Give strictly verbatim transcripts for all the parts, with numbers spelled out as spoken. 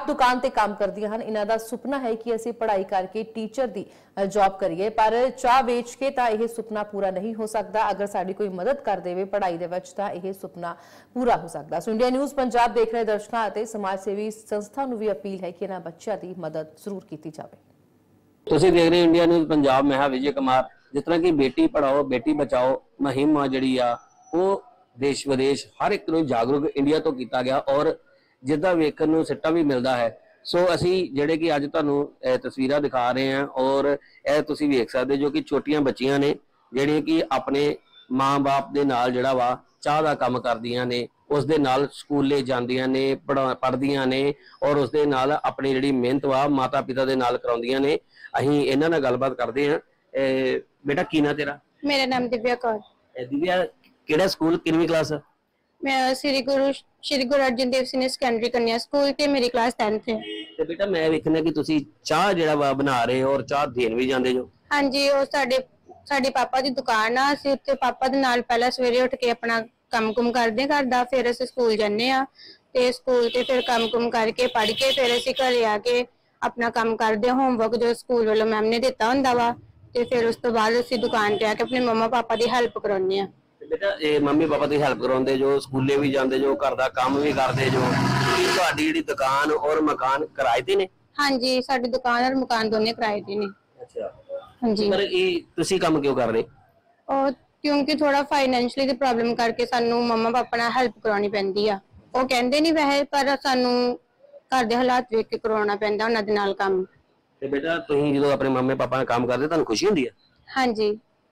दुकान ते काम करदियां हन। इन्हां दा सुपना है कि असीं पढ़ाई करके टीचर दी जॉब करिए, पर चाह वेच के तां इह सुपना पूरा नहीं हो सकदा। अगर साडी कोई मदद कर देवे पढ़ाई दे विच तां इह सुपना पूरा हो सकदा। सो इंडिया न्यूज़ पंजाब देख रहे दर्शकों ਅਤੇ समाज सेवी संस्था ਨੂੰ ਵੀ अपील है कि इन्हां बच्चों की मदद जरूर की जाए। ਤੁਸੀਂ देख रहे इंडिया न्यूज़ पंजाब, मैं हाँ विजय कुमार। जिस तरह की बेटी पढ़ाओ बेटी बचाओ मुहिम आ जिहड़ी आ ਉਹ देश विदेश हर एक ਨੂੰ जागरूक इंडिया तो किया गया और जिदा वेखण ਨੂੰ ਸਿੱਟਾ भी मिलता है। सो ਅਸੀਂ ਜਿਹੜੇ कि अज ਤੁਹਾਨੂੰ तस्वीरां दिखा रहे हैं और ਇਹ ਤੁਸੀਂ ਵੇਖ ਸਕਦੇ जो कि छोटियां बच्चियां ने ਜਿਹੜੀਆਂ कि अपने माँ बाप ਦੇ ਨਾਲ ਜਿਹੜਾ ਵਾ ਚਾਹ ਦਾ ਕੰਮ ਕਰਦੀਆਂ ਨੇ, ਉਸ ਦੇ ਨਾਲ ਸਕੂਲੇ ਜਾਂਦੀਆਂ ਨੇ, ਪੜ੍ਹਦੀਆਂ ਨੇ और ਉਸ ਦੇ ਨਾਲ ਆਪਣੀ ਜਿਹੜੀ ਮਿਹਨਤ ਵਾ ਮਾਤਾ ਪਿਤਾ ਦੇ ਨਾਲ ਕਰਾਉਂਦੀਆਂ ਨੇ। ਅਸੀਂ ਇਹਨਾਂ ਨਾਲ ਗੱਲਬਾਤ ਕਰਦੇ ਹਾਂ। बेटा की ना तेरा? मेरा नाम दिव्या कौर। दिव्या ਕਿਹੜਾ ਸਕੂਲ, ਕਿੰਨੀ ਕਲਾਸ? मैं श्री गुरु श्री गुरु अर्जन देव सिंह सेकेंडरी कन्या स्कूल ते मेरी क्लास टेंथ है। ਤੇ ਬੇਟਾ ਮੈਂ ਵੇਖਣਾ ਕਿ ਤੁਸੀਂ ਚਾਹ ਜਿਹੜਾ ਵਾ ਬਣਾ ਰਹੇ ਹੋ ਔਰ ਚਾਹ ਦੇਣ ਵੀ ਜਾਂਦੇ ਜੋ। ਹਾਂਜੀ, ਉਹ ਸਾਡੇ ਸਾਡੇ ਪਾਪਾ ਦੀ ਦੁਕਾਨ ਆ। ਅਸੀਂ ਉੱਤੇ ਪਾਪਾ ਦੇ ਨਾਲ ਪਹਿਲਾਂ ਸਵੇਰੇ ਉੱਠ ਕੇ ਆਪਣਾ ਕੰਮ-ਕੁਮ ਕਰਦੇ ਘਰ ਦਾ, ਫਿਰ ਅਸੀਂ ਸਕੂਲ ਜਾਂਦੇ ਆ ਤੇ ਸਕੂਲ ਤੇ ਫਿਰ ਕੰਮ-ਕੁਮ ਕਰਕੇ ਪੜ੍ਹ ਕੇ ਫਿਰ ਅਸੀਂ ਘਰੇ ਆ ਕੇ ਆਪਣਾ ਕੰਮ ਕਰਦੇ, ਹੋਮਵਰਕ ਜੋ ਸਕੂਲ ਵੱਲੋਂ ਮੈਮ ਨੇ ਦਿੱਤਾ ਹੁੰਦਾ ਵਾ, ਤੇ ਫਿਰ ਉਸ ਤੋਂ ਬਾਅਦ ਅਸੀਂ ਦੁਕਾਨ ਤੇ ਆ ਕੇ ਆਪਣੇ ਮੰਮਾ ਪਾਪਾ ਦੀ ਹੈਲਪ ਕਰਾਉਂਦੇ ਆ। बेटा ये मम्मी पापा की हेल्प कराते जो, स्कूले भी जाते जो, घर का काम भी करते जो, ਤੁਹਾਡੀ ਜਿਹੜੀ दुकान और मकान किराए ते ने? ਹਾਂਜੀ, ਸਾਡੀ ਦੁਕਾਨ और मकान दोनों किराए ते ने। अच्छा, ਹਾਂਜੀ। पर ये ਤੁਸੀਂ ਕੰਮ ਕਿਉਂ ਕਰ ਰਹੇ? और क्योंकि थोड़ा फाइनेंशियली ਦੀ प्रॉब्लम करके ਸਾਨੂੰ ਮੰਮਾ ਪਾਪਾ ਨਾਲ ਹੈਲਪ ਕਰਾਉਣੀ ਪੈਂਦੀ ਆ। ਉਹ ਕਹਿੰਦੇ ਨਹੀਂ ਵੈਸੇ, ਪਰ ਸਾਨੂੰ ਘਰ ਦੇ ਹਾਲਾਤ ਵੇਖ ਕੇ ਕਰਾਉਣਾ ਪੈਂਦਾ ਉਹਨਾਂ ਦੇ ਨਾਲ ਕੰਮ। ਤੇ ਬੇਟਾ ਤੁਸੀਂ ਜਦੋਂ ਆਪਣੇ ਮੰਮੀ ਪਾਪਾ ਨਾਲ ਕੰਮ ਕਰਦੇ ਤੁਹਾਨੂੰ ਖੁਸ਼ੀ ਹੁੰਦੀ ਹੈ? ਹਾਂਜੀ।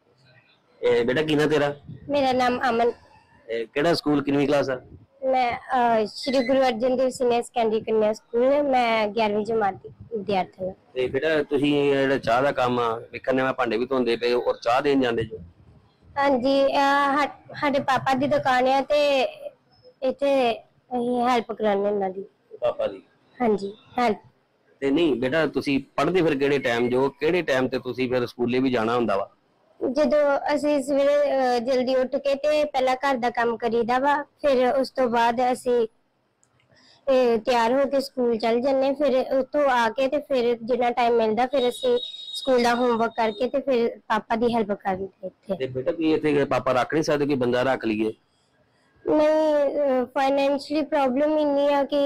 ਇਹ ਬੇਟਾ ਕੀ ਨਾਂ ਤੇਰਾ? मेरा नाम अमन। ਇਹ ਕਿਹੜਾ ਸਕੂਲ, ਕਿੰਨੀ ਕਲਾਸ ਆ? मैं श्री गुरु अर्जन देव सिंह सेकेंडरी कन्या स्कूल मैं ग्यारहवीं जमात की विद्यार्थी हूँ। ਤੇ ਬੇਟਾ ਤੁਸੀਂ ਜਿਹੜਾ ਚਾਹ ਦਾ ਕੰਮ ਆ ਵੇਖਣੇ ਮੈਂ ਭਾਂਡੇ ਵੀ ਧੋਂਦੇ ਪਏ ਔਰ ਚਾਹ ਦੇਣ ਜਾਂਦੇ ਜੋ। हाँ जी, ਸਾਡੇ ਪਾਪਾ ਦੀ ਦੁਕਾਨ ਹੈ ਤੇ ਇੱਥੇ ਅਸੀਂ ਹੈਲਪ ਕਰਾਉਂਦੇ ਉਹਨਾਂ ਦੀ। ਪਾਪਾ ਦੀ? ਹਾਂਜੀ, ਹੈਲਪ। ਤੇ ਨਹੀਂ ਬੇਟਾ ਤੁਸੀਂ ਪੜ੍ਹਦੇ ਫਿਰ ਕਿਹੜੇ ਟਾਈਮ ਜੋ, ਕਿਹੜੇ ਟਾਈਮ ਤੇ ਤੁਸੀਂ ਫਿਰ ਸਕੂਲੇ ਵੀ ਜਾਣਾ ਹੁੰਦਾ ਵਾ? ਜਦੋਂ ਅਸੀਂ ਸਵੇਰੇ ਜਲਦੀ ਉੱਠ ਕੇ ਤੇ ਪਹਿਲਾਂ ਘਰ ਦਾ ਕੰਮ ਕਰੀਦਾ ਵਾ, ਫਿਰ ਉਸ ਤੋਂ ਬਾਅਦ ਅਸੀਂ ਤਿਆਰ ਹੋ ਕੇ ਸਕੂਲ ਚੱਲ ਜੰਨੇ, ਫਿਰ ਉੱਥੋਂ ਆ ਕੇ ਤੇ ਫਿਰ ਜਿੰਨਾ ਟਾਈਮ ਮਿਲਦਾ ਫਿਰ ਅਸੀਂ ਸਕੂਲ ਦਾ ਹੋਮਵਰਕ ਕਰਕੇ ਤੇ ਫਿਰ ਪਾਪਾ ਦੀ ਹੈਲਪ ਕਰਦੇ ਇੱਥੇ। ਤੇ ਬੇਟਾ ਕੀ ਇੱਥੇ ਪਾਪਾ ਰੱਖ ਨਹੀਂ ਸਕਦੇ, ਕੋਈ ਬੰਦਾ ਰੱਖ ਲਈਏ? ਨਹੀਂ, ਫਾਈਨੈਂਸ਼ੀਅਲੀ ਪ੍ਰੋਬਲਮ ਇੰਨੀ ਆ ਕਿ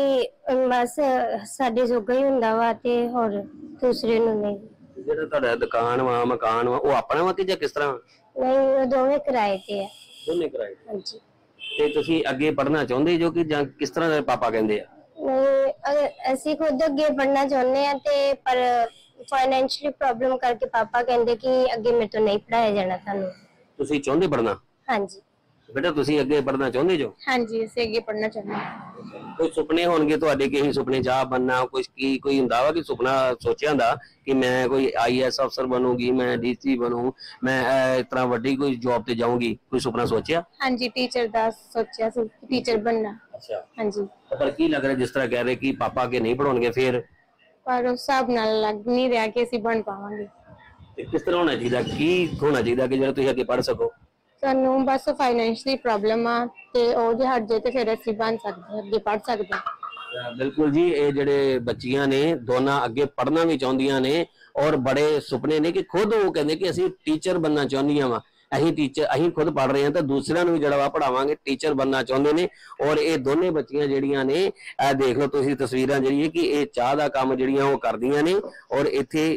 ਬਸ ਸਾਡੇ ਜੋਗਾ ਹੀ ਹੁੰਦਾ ਵਾ ਤੇ ਹੋਰ ਦੂਸਰੇ ਨੂੰ ਨਹੀਂ। ਜਿਹੜਾ ਤੁਹਾਡਾ ਦੁਕਾਨ ਵਾ ਮਕਾਨ ਵਾ ਉਹ ਆਪਣਾ ਵਾ ਕਿ ਜਾਂ ਕਿਸ ਤਰ੍ਹਾਂ? ਨਹੀਂ, ਉਹ ਦੋਵੇਂ ਕਿਰਾਏ ਤੇ ਆ। ਦੋਨੇ ਕਿਰਾਏ ਤੇ? ਹਾਂਜੀ। ਤੇ ਤੁਸੀਂ ਅੱਗੇ ਪੜ੍ਹਨਾ ਚਾਹੁੰਦੇ ਜੋ ਕਿ ਜਾਂ ਕਿਸ ਤਰ੍ਹਾਂ ਦੇ ਪਾਪਾ ਕਹਿੰਦੇ ਆ? ਨਹੀਂ, ਅਸੀਂ ਖੁਦ ਅੱਗੇ ਪੜ੍ਹਨਾ ਚਾਹੁੰਦੇ ਆ ਤੇ ਪਰ ਫਾਈਨੈਂਸ਼ੀਅਲੀ ਪ੍ਰੋਬਲਮ ਕਰਕੇ ਪਾਪਾ ਕਹਿੰਦੇ ਕਿ ਅੱਗੇ ਮੇਰੇ ਤੋਂ ਨਹੀਂ ਪੜਾਇਆ ਜਾਣਾ ਤੁਹਾਨੂੰ। ਤੁਸੀਂ ਚਾਹੁੰਦੇ ਪੜ੍ਹਨਾ? ਹਾਂਜੀ। ਬੇਟਾ ਤੁਸੀਂ ਅੱਗੇ ਪੜ੍ਹਨਾ ਚਾਹੁੰਦੇ ਜੋ? ਹਾਂਜੀ, ਅਸੀਂ ਅੱਗੇ ਪੜ੍ਹਨਾ ਚਾਹੁੰਦੇ ਹਾਂ। ਕੋਈ ਸੁਪਨੇ ਹੋਣਗੇ ਤੁਹਾਡੇ ਕਿ ਅਸੀਂ ਸੁਪਨੇ ਚਾਹ ਬਣਨਾ, ਕੁਝ ਕੀ ਕੋਈ ਹੁੰਦਾ ਵਾ ਕਿ ਸੁਪਨਾ ਸੋਚਿਆ ਹੁੰਦਾ ਕਿ ਮੈਂ ਕੋਈ ਆਈ ਐਸ ਅਫਸਰ ਬਣੂਗੀ, ਮੈਂ ਡੀ ਸੀ ਬਣੂ, ਮੈਂ ਇਸ ਤਰ੍ਹਾਂ ਵੱਡੀ ਕੋਈ ਜੌਬ ਤੇ ਜਾਊਂਗੀ, ਕੋਈ ਸੁਪਨਾ ਸੋਚਿਆ? ਹਾਂਜੀ, ਟੀਚਰ ਦਾ ਸੋਚਿਆ ਸੀ, ਟੀਚਰ ਬਣਨਾ। ਅੱਛਾ। ਹਾਂਜੀ। ਪਰ ਕੀ ਲੱਗ ਰਿਹਾ ਜਿਸ ਤਰ੍ਹਾਂ ਕਹਿ ਰਹੇ ਕਿ ਪਾਪਾ ਅੱਗੇ ਨਹੀਂ ਪੜਾਉਣਗੇ ਫਿਰ? ਪਰ ਉਸ ਹਿਸਾਬ ਨਾਲ ਲੱਗ ਨਹੀਂ ਰਿਹਾ ਕਿ ਅਸੀਂ ਬਣ ਪਾਵਾਂਗੇ। ਤੇ ਕਿਸ ਤਰ੍ਹਾਂ ਹੋਣਾ ਚਾਹੀਦਾ, ਕੀ ਹੋਣਾ ਚਾਹੀਦਾ ਕਿ ਜਿਹੜਾ ਤੁਸੀਂ ਅੱਗੇ ਪੜ੍ਹ ਸਕੋ? ਸਾਨੂੰ ਬਸ ਫਾਈਨੈਂਸ਼ੀਅਲੀ ਪ੍ਰੋਬਲਮ ਆ ਤੇ ਉਹ ਜੇ ਹਟ ਜਾਏ ਤੇ ਫਿਰ ਅਸੀਂ ਬਣ ਸਕਦੇ, ਅੱਗੇ ਪੜ੍ਹ ਸਕਦੇ। ਬਿਲਕੁਲ ਜੀ, ਇਹ ਜਿਹੜੇ ਬੱਚੀਆਂ ਨੇ ਦੋਨਾਂ ਅੱਗੇ ਪੜ੍ਹਨਾ ਵੀ ਚਾਹੁੰਦੀਆਂ ਨੇ ਔਰ ਬੜੇ ਸੁਪਨੇ ਨੇ ਕਿ ਖੁਦ ਉਹ ਕਹਿੰਦੇ ਕਿ ਅਸੀਂ ਟੀਚਰ ਬਣਨਾ ਚਾਹੁੰਦੀਆਂ ਵਾ। ਅਸੀਂ ਟੀਚਰ ਅਸੀਂ ਖੁਦ ਪੜ੍ਹ ਰਹੇ ਹਾਂ ਤਾਂ ਦੂਸਰਿਆਂ ਨੂੰ ਵੀ ਜਿਹੜਾ ਵਾ ਪੜਾਵਾਂਗੇ, ਟੀਚਰ ਬਣਨਾ ਚਾਹੁੰਦੇ ਨੇ। ਔਰ ਇਹ ਦੋਨੇ ਬੱਚੀਆਂ ਜਿਹੜੀਆਂ ਨੇ ਇਹ ਦੇਖ ਲਓ ਤੁਸੀਂ ਤਸਵੀਰਾਂ ਜਿਹੜੀ ਕਿ ਇਹ ਚਾਹ ਦਾ ਕੰਮ ਜਿਹੜੀਆਂ ਉਹ ਕਰਦੀਆਂ ਨੇ ਔਰ ਇੱਥੇ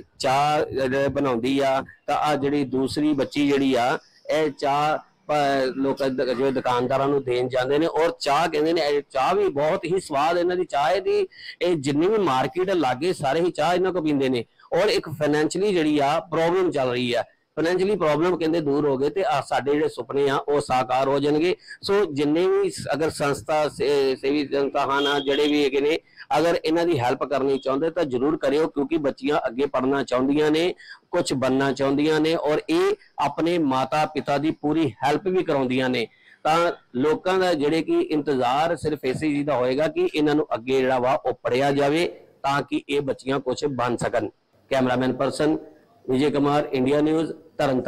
ਚਾਹ ਬਣਾਉਂਦੀ ਆ। ਤਾਂ ਆ ਜਿਹੜੀ ਦੂਸਰੀ ਬੱਚੀ ਜਿਹੜੀ ਆ ਇਹ ਚਾਹ ਲੋਕ ਜੋ ਦੁਕਾਨਦਾਰਾਂ ਨੂੰ ਦੇਣ ਜਾਂਦੇ ਨੇ ਔਰ ਚਾਹ ਕਹਿੰਦੇ ਨੇ ਇਹ ਚਾਹ ਵੀ ਬਹੁਤ ਹੀ ਸਵਾਦ ਇਹਨਾਂ ਦੀ ਚਾਹ ਦੀ। ਇਹ ਜਿੰਨੀ ਵੀ ਮਾਰਕੀਟ ਲਾਗੇ ਸਾਰੇ ਹੀ ਚਾਹ ਇਹਨਾਂ ਕੋ ਪੀਂਦੇ ਨੇ ਔਰ ਇੱਕ ਫਾਈਨੈਂਸ਼ੀਅਲੀ ਜਿਹੜੀ ਆ ਪ੍ਰੋਬਲਮ ਚੱਲ ਰਹੀ ਆ। ਫਾਈਨੈਂਸ਼ੀਅਲੀ ਪ੍ਰੋਬਲਮ ਕਹਿੰਦੇ ਦੂਰ ਹੋ ਗਏ ਤੇ ਸਾਡੇ ਜਿਹੜੇ ਸੁਪਨੇ ਆ ਉਹ ਸਾਕਾਰ ਹੋ ਜਾਣਗੇ। ਸੋ ਜਿੰਨੇ ਵੀ ਅਗਰ ਸੰਸਥਾ ਸੇਵੀ ਸੰਸਥਾ ਹਨ ਜਿਹੜੇ ਵੀ ਹੈਗੇ ਨੇ ਅਗਰ ਇਹਨਾਂ ਦੀ ਹੈਲਪ ਕਰਨੀ ਚਾਹੁੰਦੇ ਤਾਂ ਜ਼ਰੂਰ ਕਰਿਓ ਕਿਉਂਕਿ ਬੱਚੀਆਂ ਅੱਗੇ ਪੜ੍ਹਨਾ ਚਾਹੁੰਦੀਆਂ ਨੇ, ਕੁਝ ਬਣਨਾ ਚਾਹੁੰਦੀਆਂ ਨੇ ਔਰ ਇਹ ਆਪਣੇ ਮਾਤਾ ਪਿਤਾ ਦੀ ਪੂਰੀ ਹੈਲਪ ਵੀ ਕਰਾਉਂਦੀਆਂ ਨੇ। ਤਾਂ ਲੋਕਾਂ ਦਾ ਜਿਹੜੇ ਕਿ ਇੰਤਜ਼ਾਰ ਸਿਰਫ ਇਸੇ ਚੀਜ਼ ਦਾ ਹੋਏਗਾ ਕਿ ਇਹਨਾਂ ਨੂੰ ਅੱਗੇ ਜਿਹੜਾ ਵਾ ਉਹ ਪੜ੍ਹਿਆ ਜਾਵੇ ਤਾਂ ਕਿ ਇਹ ਬੱਚੀਆਂ ਕੁਝ ਬਣ ਸਕਣ। Cameraman person Vijay Kumar, India news, तरन।